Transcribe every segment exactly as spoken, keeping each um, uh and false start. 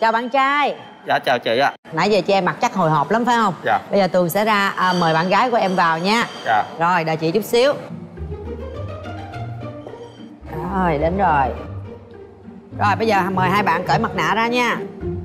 Chào bạn trai. Dạ chào chị ạ. Nãy giờ chị em mặt chắc hồi hộp lắm phải không? Dạ. Bây giờ Tường sẽ ra à, mời bạn gái của em vào nha. Dạ. Rồi đợi chị chút xíu. Rồi đến rồi. Rồi bây giờ mời hai bạn cởi mặt nạ ra nha.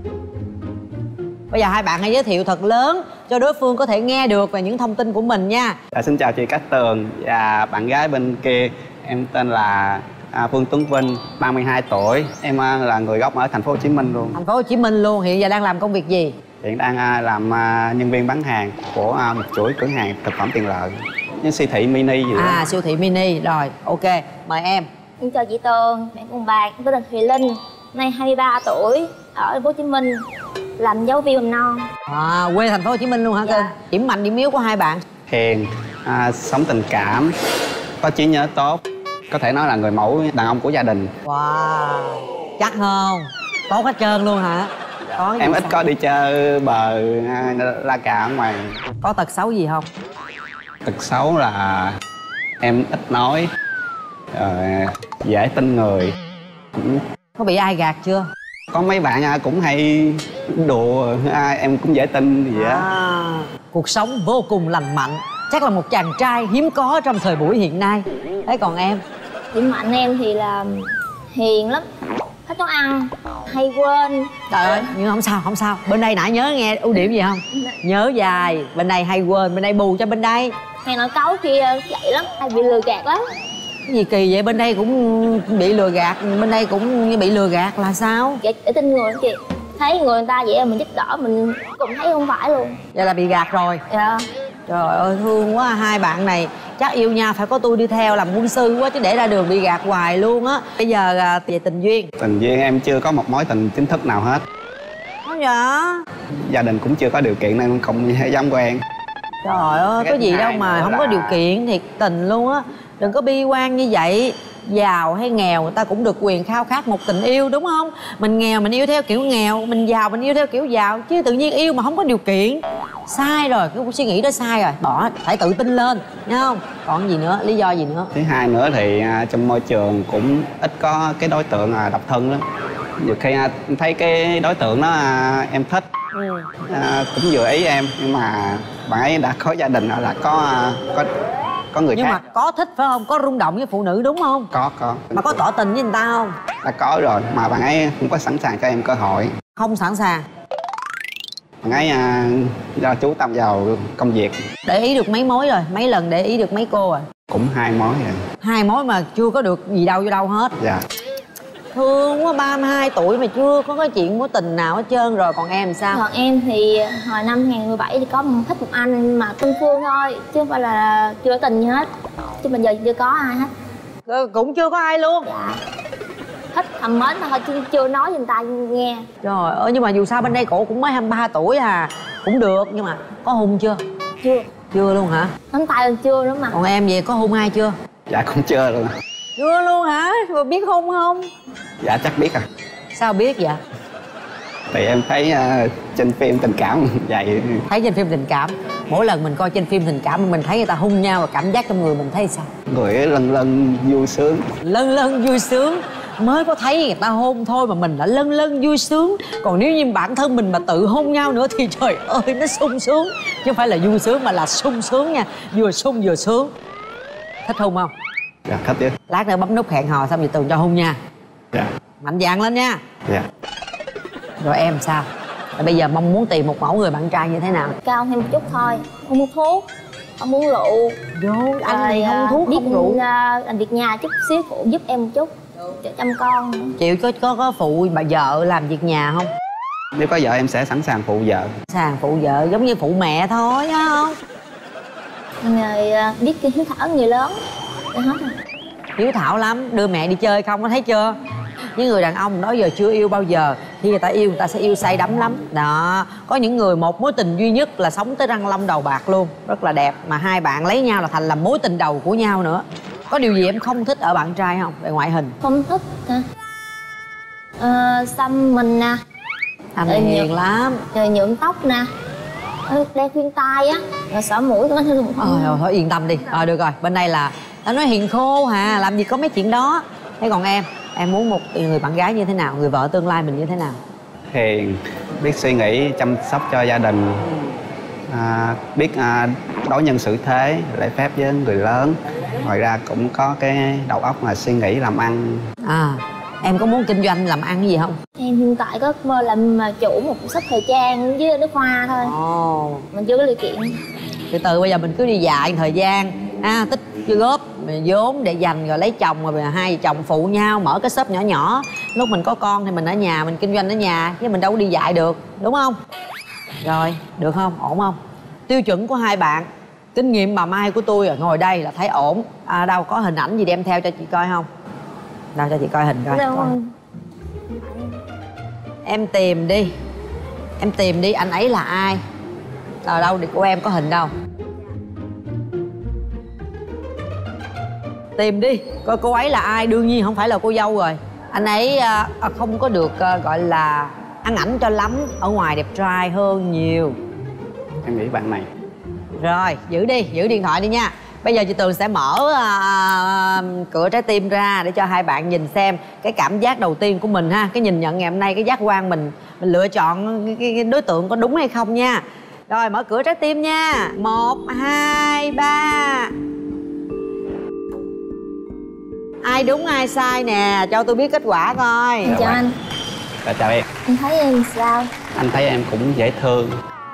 Bây giờ hai bạn hãy giới thiệu thật lớn cho đối phương có thể nghe được về những thông tin của mình nha. Dạ, xin chào chị Cát Tường và bạn gái bên kia. Em tên là à, Phương Tuấn Vinh, ba mươi hai tuổi. Em à, là người gốc ở thành phố Hồ Chí Minh luôn. Thành phố Hồ Chí Minh luôn. Hiện giờ đang làm công việc gì? Hiện đang à, làm à, nhân viên bán hàng của à, một chuỗi cửa hàng thực phẩm tiện lợi như siêu thị mini gì đó. À siêu thị mini. Rồi ok, mời em. Xin chào chị Tường, mẹ cùng bạc, tên là Thùy Linh, nay hai mươi ba tuổi, ở thành phố Hồ Chí Minh, làm giáo viên mầm non. À, quê thành phố Hồ Chí Minh luôn hả? Dạ. Cưng? Điểm mạnh điểm yếu của hai bạn? Hiền, à, sống tình cảm, có trí nhớ tốt, có thể nói là người mẫu đàn ông của gia đình. Wow, chắc không? Tốt hết trơn luôn hả? Dạ. Có Em ít sao? có đi chơi bờ à, la cà ở ngoài. Có tật xấu gì không? Tật xấu là em ít nói, rồi dễ tin người. Có bị ai gạt chưa? Có mấy bạn à, cũng hay đùa, à, em cũng dễ tin gì á. À, cuộc sống vô cùng lành mạnh. Chắc là một chàng trai hiếm có trong thời buổi hiện nay. Thế còn em? Điểm mạnh em thì là hiền lắm, thích nấu ăn, hay quên. Trời ơi, nhưng không sao, không sao. Bên đây nãy nhớ nghe ưu điểm gì không? Nhớ dài, bên đây hay quên, bên đây bù cho bên đây. Hay nói cáu kia vậy lắm, hay bị lừa gạt lắm. Cái gì kỳ vậy? Bên đây cũng bị lừa gạt, bên đây cũng bị lừa gạt là sao? Để, để tin người đó chị. Thấy người, người ta vậy mình giúp đỡ, mình cũng thấy không phải luôn. Vậy là bị gạt rồi. Dạ. Trời ơi thương quá, hai bạn này chắc yêu nhau phải có tôi đi theo làm quân sư quá, chứ để ra đường bị gạt hoài luôn á. Bây giờ à, về tình duyên. Tình duyên em chưa có một mối tình chính thức nào hết. Không vậy? Gia đình cũng chưa có điều kiện nên không dám quen. Trời ơi, có gì đâu mà không có điều kiện, thiệt tình luôn á. Đừng có bi quan như vậy. Giàu hay nghèo người ta cũng được quyền khao khát một tình yêu đúng không? Mình nghèo mình yêu theo kiểu nghèo, mình giàu mình yêu theo kiểu giàu. Chứ tự nhiên yêu mà không có điều kiện, sai rồi, cái suy nghĩ đó sai rồi. Bỏ, phải tự tin lên, nghe không? Còn gì nữa, lý do gì nữa? Thứ hai nữa thì à, trong môi trường cũng ít có cái đối tượng à, độc thân lắm. Nhiều khi à, thấy cái đối tượng đó à, em thích, Ừ. à, cũng vừa ý em, nhưng mà bạn ấy đã có gia đình rồi, là có à, có có người Nhưng khác. mà có thích phải không? Có rung động với phụ nữ đúng không? Có có. Mà có tỏ tình với người ta không? Đã có rồi, mà bạn ấy không có sẵn sàng cho em cơ hội. Không sẵn sàng. Bạn ấy à, do chú tâm vào công việc. Để ý được mấy mối rồi? Mấy lần để ý được mấy cô rồi? Cũng hai mối rồi. Hai mối mà chưa có được gì đâu vô đâu hết. Dạ. Thương quá, ba mươi hai tuổi mà chưa có cái chuyện mối tình nào hết trơn rồi. Còn em sao? Còn em thì hồi năm hai không một bảy thì có một, thích một anh mà đơn phương thôi, chứ không phải là chưa tình gì hết. Chứ bây giờ chưa có ai hết. Ừ, cũng chưa có ai luôn. Dạ. Thích thầm mến mà thôi, chưa, chưa nói cho người ta nghe. Trời ơi, nhưng mà dù sao bên đây cổ cũng mới hai mươi ba tuổi à. Cũng được, nhưng mà có hung chưa? Chưa. Chưa luôn hả? Nắm tay lên chưa nữa mà. Còn em về có hung ai chưa? Dạ cũng chưa luôn. Chưa luôn hả? Rồi biết hung không? Dạ chắc biết à. Sao biết vậy? Thì em thấy uh, trên phim tình cảm vậy. Thấy trên phim tình cảm. Mỗi lần mình coi trên phim tình cảm mình thấy người ta hung nhau và cảm giác trong người mình thấy sao? Người ấy lân lân vui sướng. Lân lân vui sướng. Mới có thấy người ta hôn thôi mà mình đã lân lân vui sướng. Còn nếu như bản thân mình mà tự hôn nhau nữa thì trời ơi nó sung sướng. Chứ không phải là vui sướng mà là sung sướng nha. Vừa sung vừa sướng. Thích hôn không? Dạ thích chứ. Lát nữa bấm nút hẹn hò xong rồi Tường cho hôn nha. Dạ. Mạnh dạn lên nha. Dạ. Rồi em sao? Rồi bây giờ mong muốn tìm một mẫu người bạn trai như thế nào? Cao thêm một chút thôi, không muốn thuốc, không muốn rượu. Vô anh thì không thuốc biết không rượu. làm việc nhà chút xíu, phụ giúp em một chút để chăm con nữa. Chịu có có có phụ bà vợ làm việc nhà không? Nếu có vợ em sẽ sẵn sàng phụ vợ. Sàng phụ vợ giống như phụ mẹ thôi á không? Rồi biết cái hiếu thảo người lớn để hết rồi. Hiếu thảo lắm, đưa mẹ đi chơi không có thấy chưa? Những người đàn ông đó giờ chưa yêu bao giờ, khi người ta yêu người ta sẽ yêu say đắm lắm. Đó, có những người một mối tình duy nhất là sống tới răng long đầu bạc luôn, rất là đẹp. Mà hai bạn lấy nhau là thành là mối tình đầu của nhau nữa. Có điều gì em không thích ở bạn trai không? Về ngoại hình. Không thích hả? Ờ, xăm mình nè. Anh này hiền nhuộm, lắm. Rồi nhuộm tóc nè. Đeo khuyên tai á, rồi xỏ mũi nó thương. Ờ thôi, thôi yên tâm đi. Ờ được rồi, bên đây là tao nói hiền khô hà, làm gì có mấy chuyện đó. Thế còn em, em muốn một người bạn gái như thế nào, người vợ tương lai mình như thế nào? hiền, biết suy nghĩ chăm sóc cho gia đình, à, biết à, đối nhân xử thế, lễ phép với người lớn. Ngoài ra cũng có cái đầu óc mà suy nghĩ làm ăn. À, em có muốn kinh doanh làm ăn gì không? Em hiện tại có ước mơ làm mà chủ một shop thời trang với nước hoa thôi. Ồ. Mình chưa có điều kiện. Từ từ bây giờ mình cứ đi dạy thời gian, à, tích góp vốn để dành rồi lấy chồng, rồi hai vợ chồng phụ nhau mở cái shop nhỏ nhỏ. Lúc mình có con thì mình ở nhà, mình kinh doanh ở nhà, chứ mình đâu có đi dạy được, đúng không? Rồi, được không? Ổn không? Tiêu chuẩn của hai bạn, kinh nghiệm bà Mai của tôi rồi, ngồi đây là thấy ổn. À, đâu có hình ảnh gì đem theo cho chị coi không? Đâu cho chị coi hình coi. Đâu rồi. Em tìm đi, em tìm đi, anh ấy là ai? Ở đâu thì của em có hình đâu? Tìm đi, coi cô ấy là ai. Đương nhiên không phải là cô dâu rồi. Anh ấy à, không có được à, gọi là ăn ảnh cho lắm. Ở ngoài đẹp trai hơn nhiều. Em nghĩ bạn này. Rồi, giữ đi, giữ điện thoại đi nha. Bây giờ chị Tường sẽ mở à, cửa trái tim ra để cho hai bạn nhìn xem cái cảm giác đầu tiên của mình ha. Cái nhìn nhận ngày hôm nay, cái giác quan mình mình lựa chọn cái, cái đối tượng có đúng hay không nha. Rồi, mở cửa trái tim nha. Một, hai, ba. Ai đúng ai sai nè, cho tôi biết kết quả coi. Em chào anh. Dạ, chào em. Anh thấy em sao? Anh thấy em cũng dễ thương,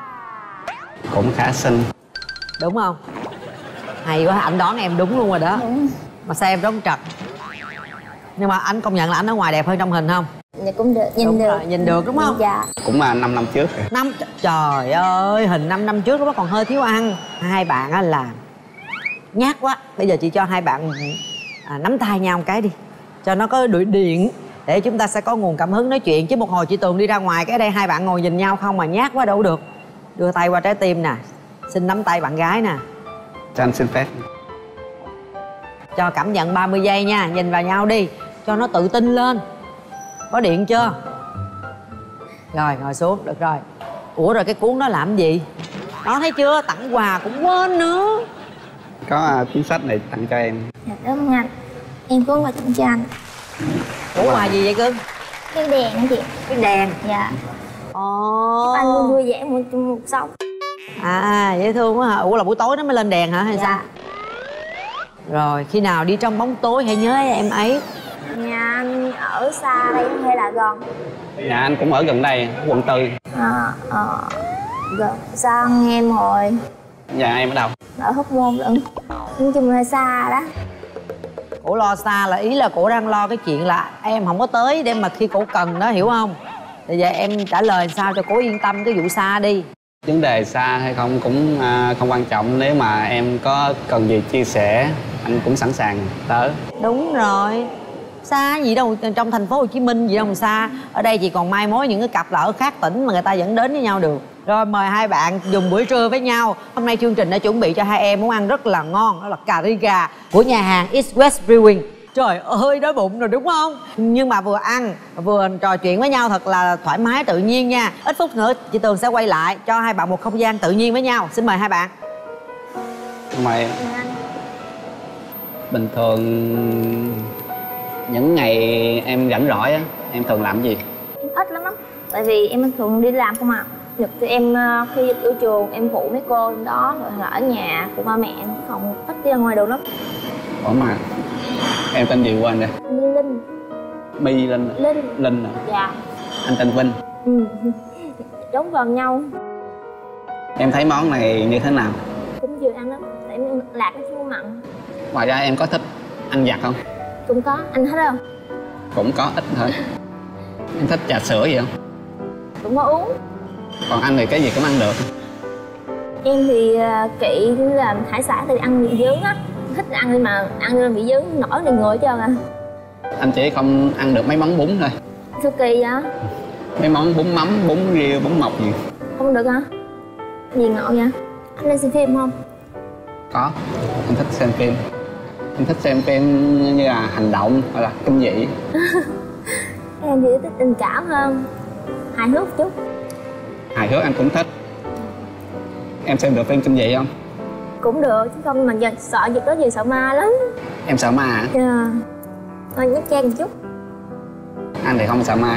cũng khá xinh. Đúng không? Hay quá, anh đoán em đúng luôn rồi đó. Đúng. Mà sao em đoán trật. Nhưng mà anh công nhận là anh ở ngoài đẹp hơn trong hình không? Dạ cũng được, nhìn Đúng được. rồi, nhìn được đúng không? Dạ. Cũng là năm năm trước rồi. Năm, trời ơi, hình năm năm trước nó còn hơi thiếu ăn. Hai bạn á là nhát quá. Bây giờ chị cho hai bạn à, nắm tay nhau một cái đi, cho nó có đội điện, để chúng ta sẽ có nguồn cảm hứng nói chuyện. Chứ một hồi chị Tường đi ra ngoài, cái đây hai bạn ngồi nhìn nhau không mà nhát quá đâu được. Đưa tay qua trái tim nè, xin nắm tay bạn gái nè. Cho anh xin phép. Cho cảm nhận ba mươi giây nha, nhìn vào nhau đi, cho nó tự tin lên. Có điện chưa? Rồi, ngồi xuống, được rồi. Ủa rồi cái cuốn đó làm gì? Đó, thấy chưa, tặng quà cũng quên nữa. Có uh, cuốn sách này tặng cho em. Dạ cảm ơn anh. Em có quà tặng cho anh. Ủa quà gì vậy cưng? Cái đèn hả chị? Cái đèn. Dạ. Ồ. Anh luôn vui vẻ một một sống. À, dễ thương quá hả? Ủa là buổi tối nó mới lên đèn hả hay Dạ. sao? Rồi, khi nào đi trong bóng tối hãy nhớ em ấy. Nhà anh ở xa đây hay là gần? Nhà anh cũng ở gần đây, quận tư. À, à, gần. Xa nghe em rồi. Nhà em ở đâu? Ở Hóc Môn lận. Nhưng chung là xa đó. Cổ lo xa là ý là cổ đang lo cái chuyện là em không có tới để mà khi cổ cần đó, hiểu không? Thì giờ em trả lời sao cho cổ yên tâm cái vụ xa đi. Vấn đề xa hay không cũng uh, không quan trọng. Nếu mà em có cần gì chia sẻ, anh cũng sẵn sàng tới. Đúng rồi. Xa gì đâu, trong thành phố Hồ Chí Minh gì đâu mà xa. Ở đây chỉ còn mai mối những cái cặp là ở khác tỉnh mà người ta vẫn đến với nhau được. Rồi mời hai bạn dùng bữa trưa với nhau. Hôm nay chương trình đã chuẩn bị cho hai em món ăn rất là ngon. Đó là cà ri gà của nhà hàng East West Brewing. Trời ơi, đói bụng rồi đúng không? Nhưng mà vừa ăn vừa trò chuyện với nhau thật là thoải mái tự nhiên nha. Ít phút nữa chị Tường sẽ quay lại cho hai bạn một không gian tự nhiên với nhau. Xin mời hai bạn. Mời em. Bình thường những ngày em rảnh rỗi á, em thường làm gì? Em ít lắm á. Tại vì em thường đi làm không à. Nhật thì em khi ở trường em phụ mấy cô đó, rồi là ở nhà phụ ba mẹ em, không ít đi ra ngoài đường lắm. Ủa mà em tên gì quên rồi? Linh. My Linh. Linh. Linh à? Dạ. Anh tên Vinh. Ừ. Giống gần nhau. Em thấy món này như thế nào? Cũng vừa ăn lắm. Tại em lạc cái chua mặn. Ngoài ra em có thích ăn vặt không? Cũng có. Anh thích không? Cũng có, ít thôi. Em thích trà sữa gì không? Cũng có uống. Còn anh thì cái gì cũng ăn được. Em thì uh, kỵ là hải sản thì ăn bị dướng á. Thích ăn nhưng mà ăn nên bị dướng nổi lên người hết trơn à. Anh chỉ không ăn được mấy món bún thôi. Sao kỳ vậy? Mấy món bún mắm, bún riêu, bún mọc gì. Không được hả? Gì ngộ vậy? Anh lên xem phim không? Có, anh thích xem phim. Anh thích xem phim như là hành động hoặc là kinh dị. Em thì thích tình cảm hơn, hài hước chút. Hài hước anh cũng thích. Em xem được phim kinh dị không? Cũng được, chứ không mà giờ sợ việc đó gì sợ ma lắm. Em sợ ma hả? Dạ. Thôi nhắc trang một chút. Anh thì không sợ ma.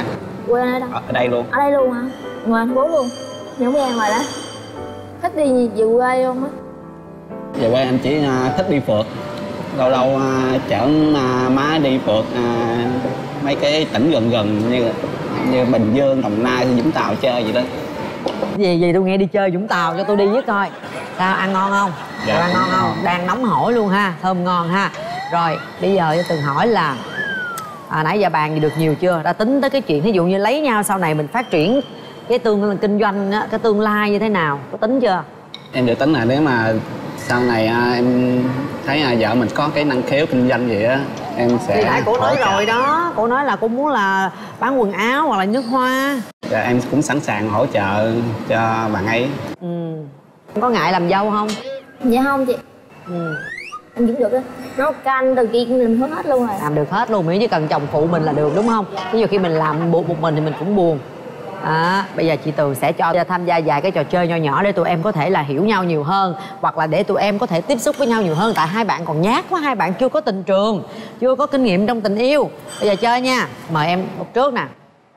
Quê ở đâu? Ở đây luôn. Ở đây luôn hả? Ngoài thành phố luôn? Không nghe ngoài đó. Thích đi về quê không á? Về quê em chỉ uh, thích đi phượt. Lâu lâu uh, chở uh, má đi phượt uh, mấy cái tỉnh gần gần như như Bình Dương, Đồng Nai, Vũng Tàu chơi vậy đó. Gì gì tôi nghe đi chơi Vũng Tàu cho tôi đi với coi. Sao ăn ngon không? Dạ, ăn ngon không? ngon. Đang nóng hổi luôn ha, thơm ngon ha. Rồi bây giờ cho Tường hỏi là à, nãy giờ bàn gì được nhiều chưa? Đã tính tới cái chuyện ví dụ như lấy nhau sau này mình phát triển cái tương kinh doanh á, cái tương lai như thế nào, có tính chưa? Em dự tính là nếu mà sau này à, em thấy à, vợ mình có cái năng khiếu kinh doanh gì á, em sẽ Thì nãy cô nói hỗ trợ. rồi đó, cô nói là cô muốn là bán quần áo hoặc là nước hoa. Dạ, em cũng sẵn sàng hỗ trợ cho bạn ấy. Ừ. Có ngại làm dâu không? Dạ không chị. Ừ. Em vẫn được á. Nấu canh từ kia cũng làm hết luôn rồi. Làm được hết luôn, miễn chỉ cần chồng phụ mình là được đúng không? Ví dụ khi mình làm buộc một mình thì mình cũng buồn. À, bây giờ chị Tường sẽ cho tham gia vài cái trò chơi nho nhỏ để tụi em có thể là hiểu nhau nhiều hơn, hoặc là để tụi em có thể tiếp xúc với nhau nhiều hơn. Tại hai bạn còn nhát quá, hai bạn chưa có tình trường, chưa có kinh nghiệm trong tình yêu. Bây giờ chơi nha, mời em một trước nè.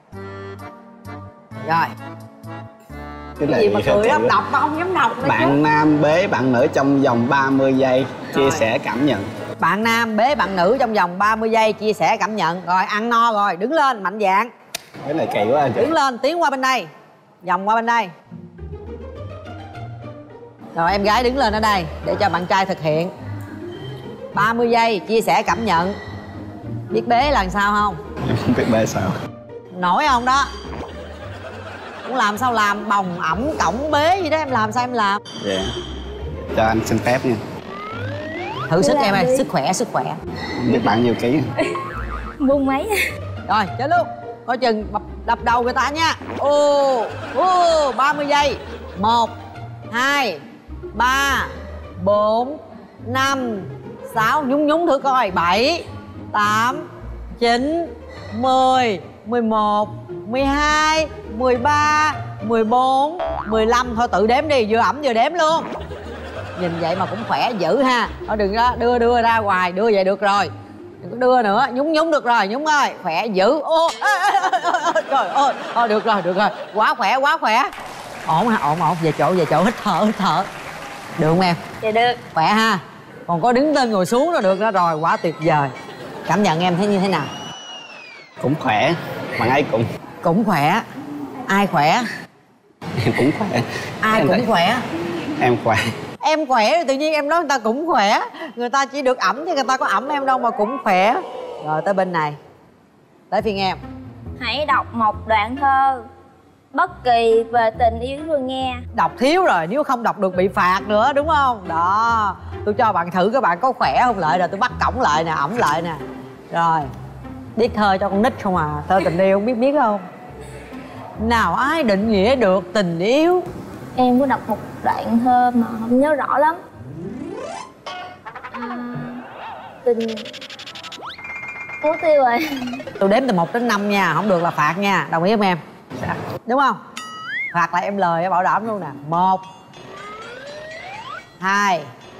Rồi. Cái Cái gì mà cười lắm, đọc mà không dám đọc nữa chứ. Bạn nam bế bạn nữ trong vòng ba mươi giây, chia Rồi. sẻ cảm nhận. Bạn nam bế bạn nữ trong vòng ba mươi giây, chia sẻ cảm nhận. Rồi ăn no rồi, đứng lên mạnh dạn. Cái này kỳ quá anh chị. Đứng lên, tiến qua bên đây, vòng qua bên đây. Rồi em gái đứng lên ở đây để cho bạn trai thực hiện. Ba mươi giây, chia sẻ cảm nhận. Biết bế là làm sao không? Em không biết bế sao. Nổi không đó? Muốn làm sao làm, bồng ẩm cổng bế gì đó em làm sao em làm. Dạ. Cho anh xin phép nha. Thử sức làm em ơi, đi. sức khỏe, sức khỏe. Không biết bạn nhiều ký. Buông máy. Rồi, chơi luôn. Coi chừng đập, đập đầu người ta nha. Ô, ô, ba mươi giây. Một, hai, ba, bốn, năm, sáu. Nhúng nhúng thử coi. Bảy, tám, chín, mười, mười một, mười hai, mười ba, mười bốn, mười lăm. Thôi tự đếm đi, vừa ẩm vừa đếm luôn. Nhìn vậy mà cũng khỏe dữ ha. Thôi đừng có đưa đưa ra hoài, đưa vậy được rồi. Đừng có đưa nữa, nhúng nhúng được rồi, nhúng ơi, khỏe dữ. Ô, ê, ê, ê, ê, trời ơi, thôi được rồi, được rồi, quá khỏe, quá khỏe. Ổn ha, ổn, ổn, về chỗ, về chỗ, hít thở, hít thở. Được không em? Dạ được. Khỏe ha. Còn có đứng lên ngồi xuống là được đó rồi, quá tuyệt vời. Cảm nhận em thấy như thế nào? Cũng khỏe, bạn ấy cũng Cũng khỏe. Ai khỏe? em cũng khỏe. Ai Em cũng thấy- khỏe. Em khỏe. Em khỏe tự nhiên em nói người ta cũng khỏe. Người ta chỉ được ẩm chứ người ta có ẩm em đâu mà cũng khỏe. Rồi tới bên này. Tới phiên em. Hãy đọc một đoạn thơ bất kỳ về tình yêu với Phương nghe. Đọc thiếu rồi, nếu không đọc được bị phạt nữa đúng không? Đó. Tôi cho bạn thử các bạn có khỏe không lại rồi tôi bắt cổng lại nè, ẩm lại nè. Rồi. Biết thơ cho con nít không à? Thơ tình yêu không biết biết không? Nào ai định nghĩa được tình yêu? Em có đọc một đoạn thơ mà không nhớ rõ lắm. À, tình... Mất tiêu rồi. Tôi đếm từ một đến năm nha, không được là phạt nha. Đồng ý không em? Đúng không? Phạt lại em lời bảo đảm luôn nè. Một, hai,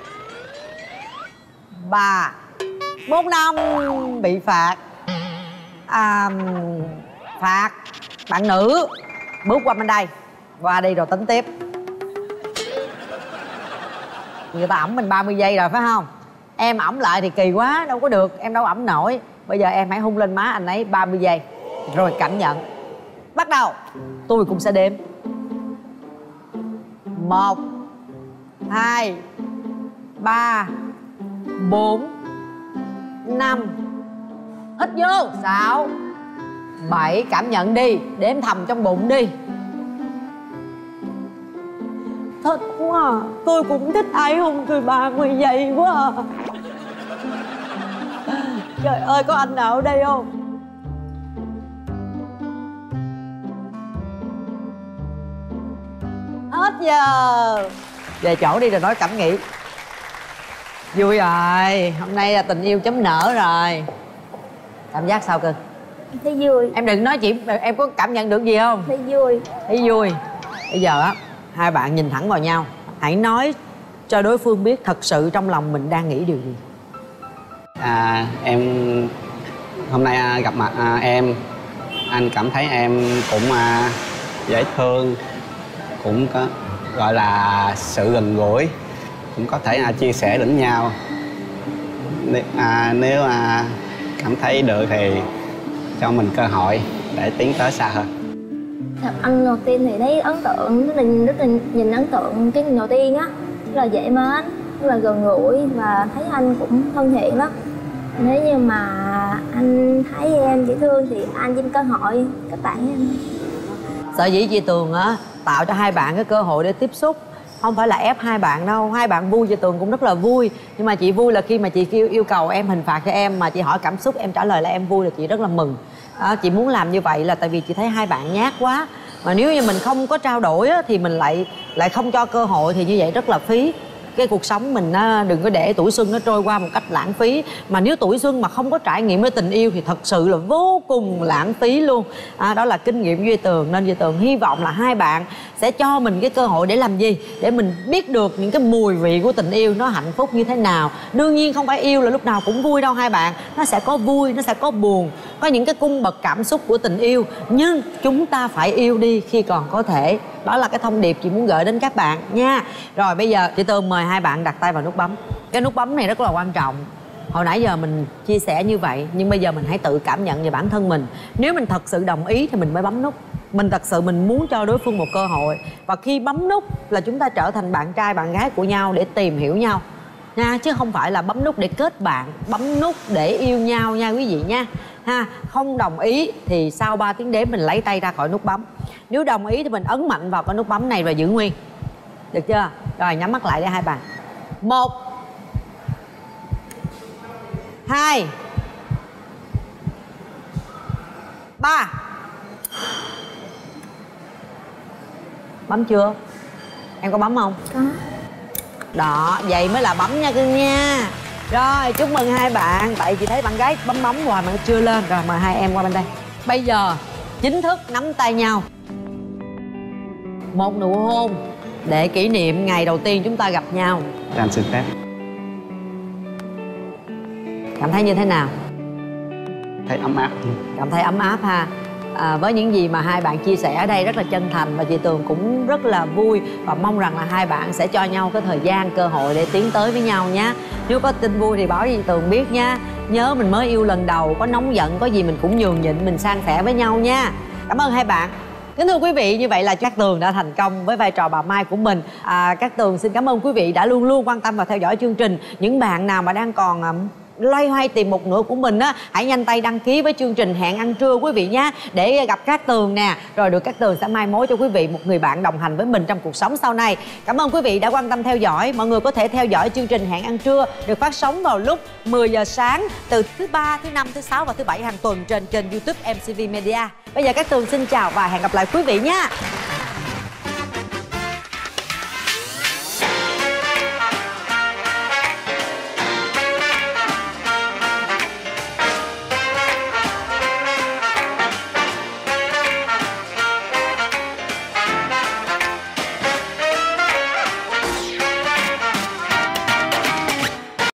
ba, bốn, năm. Bị phạt. À, phạt. Bạn nữ bước qua bên đây. Qua đi rồi tính tiếp. Người ta ẩm mình ba mươi giây rồi phải không? Em ẩm lại thì kỳ quá, đâu có được. Em đâu ẩm nổi. Bây giờ em hãy hung lên má anh ấy ba mươi giây. Rồi cảm nhận. Bắt đầu. Tôi cũng sẽ đếm. Một, hai, ba, bốn, năm. Hít vô. Sáu, bảy. Cảm nhận đi. Đếm thầm trong bụng đi. Thích quá à. Tôi cũng thích ai hung tôi ba mươi giây quá à. Trời ơi, có anh nào ở đây không? Hết giờ. Về chỗ đi rồi nói cảm nghĩ. Vui rồi. Hôm nay là tình yêu chấm nở rồi. Cảm giác sao cưng? Thấy vui. Em đừng nói chuyện. Em có cảm nhận được gì không? Thấy vui. Thấy vui. Bây giờ á, hai bạn nhìn thẳng vào nhau. Hãy nói cho đối phương biết thật sự trong lòng mình đang nghĩ điều gì. À, em hôm nay à, gặp mặt à, em anh cảm thấy em cũng à, dễ thương, cũng có gọi là sự gần gũi, cũng có thể à, chia sẻ lẫn nhau. Nếu, à, nếu à, cảm thấy được thì cho mình cơ hội để tiến tới xa hơn. Gặp anh đầu tiên thì thấy ấn tượng, rất là, rất là nhìn ấn tượng cái đầu tiên á, rất là dễ mến, rất là gần gũi và thấy anh cũng thân thiện lắm. Nếu như mà anh thấy em dễ thương thì anh cho cơ hội các bạn em. Sở dĩ chị Tường á tạo cho hai bạn cái cơ hội để tiếp xúc, không phải là ép hai bạn đâu. Hai bạn vui, chị Tường cũng rất là vui. Nhưng mà chị vui là khi mà chị kêu yêu cầu em hình phạt cho em, mà chị hỏi cảm xúc em trả lời là em vui, là chị rất là mừng. À, chị muốn làm như vậy là tại vì chị thấy hai bạn nhát quá. Mà nếu như mình không có trao đổi á, thì mình lại lại không cho cơ hội, thì như vậy rất là phí. Cái cuộc sống mình á, đừng có để tuổi xuân nó trôi qua một cách lãng phí. Mà nếu tuổi xuân mà không có trải nghiệm với tình yêu thì thật sự là vô cùng lãng phí luôn. À, đó là kinh nghiệm Duy Tường. Nên Duy Tường hy vọng là hai bạn sẽ cho mình cái cơ hội để làm gì? Để mình biết được những cái mùi vị của tình yêu nó hạnh phúc như thế nào. Đương nhiên không phải yêu là lúc nào cũng vui đâu hai bạn. Nó sẽ có vui, nó sẽ có buồn, có những cái cung bậc cảm xúc của tình yêu. Nhưng chúng ta phải yêu đi khi còn có thể. Đó là cái thông điệp chị muốn gửi đến các bạn nha. Rồi bây giờ chị Tường mời hai bạn đặt tay vào nút bấm. Cái nút bấm này rất là quan trọng. Hồi nãy giờ mình chia sẻ như vậy, nhưng bây giờ mình hãy tự cảm nhận về bản thân mình. Nếu mình thật sự đồng ý thì mình mới bấm nút. Mình thật sự mình muốn cho đối phương một cơ hội. Và khi bấm nút là chúng ta trở thành bạn trai bạn gái của nhau để tìm hiểu nhau nha, chứ không phải là bấm nút để kết bạn, bấm nút để yêu nhau nha quý vị nha. Ha, không đồng ý thì sau ba tiếng đếm mình lấy tay ra khỏi nút bấm. Nếu đồng ý thì mình ấn mạnh vào cái nút bấm này và giữ nguyên. Được chưa? Rồi nhắm mắt lại để hai bạn. Một, hai, ba. Bấm chưa? Em có bấm không? Có. Đó, vậy mới là bấm nha cưng nha. Rồi, chúc mừng hai bạn. Tại chị thấy bạn gái bấm bấm hoài mà chưa lên. Rồi, mời hai em qua bên đây. Bây giờ, chính thức nắm tay nhau. Một nụ hôn để kỷ niệm ngày đầu tiên chúng ta gặp nhau. Cho anh xin phép. Cảm thấy như thế nào? Thấy ấm áp. Cảm thấy ấm áp ha. À, với những gì mà hai bạn chia sẻ ở đây rất là chân thành. Và chị Tường cũng rất là vui và mong rằng là hai bạn sẽ cho nhau cái thời gian, cơ hội để tiến tới với nhau nhé. Nếu có tin vui thì báo cho chị Tường biết nha. Nhớ mình mới yêu lần đầu, có nóng giận, có gì mình cũng nhường nhịn, mình san sẻ với nhau nha. Cảm ơn hai bạn. Kính thưa quý vị, như vậy là Cát Tường đã thành công với vai trò bà Mai của mình. à, Cát Tường xin cảm ơn quý vị đã luôn luôn quan tâm và theo dõi chương trình. Những bạn nào mà đang còn um, loay hoay tìm một nửa của mình á, hãy nhanh tay đăng ký với chương trình Hẹn Ăn Trưa quý vị nhé, để gặp Cát Tường nè. Rồi được Cát Tường sẽ mai mối cho quý vị một người bạn đồng hành với mình trong cuộc sống sau này. Cảm ơn quý vị đã quan tâm theo dõi. Mọi người có thể theo dõi chương trình Hẹn Ăn Trưa được phát sóng vào lúc mười giờ sáng từ thứ ba, thứ năm, thứ sáu và thứ bảy hàng tuần trên kênh YouTube em xê vê Media. Bây giờ Cát Tường xin chào và hẹn gặp lại quý vị nha.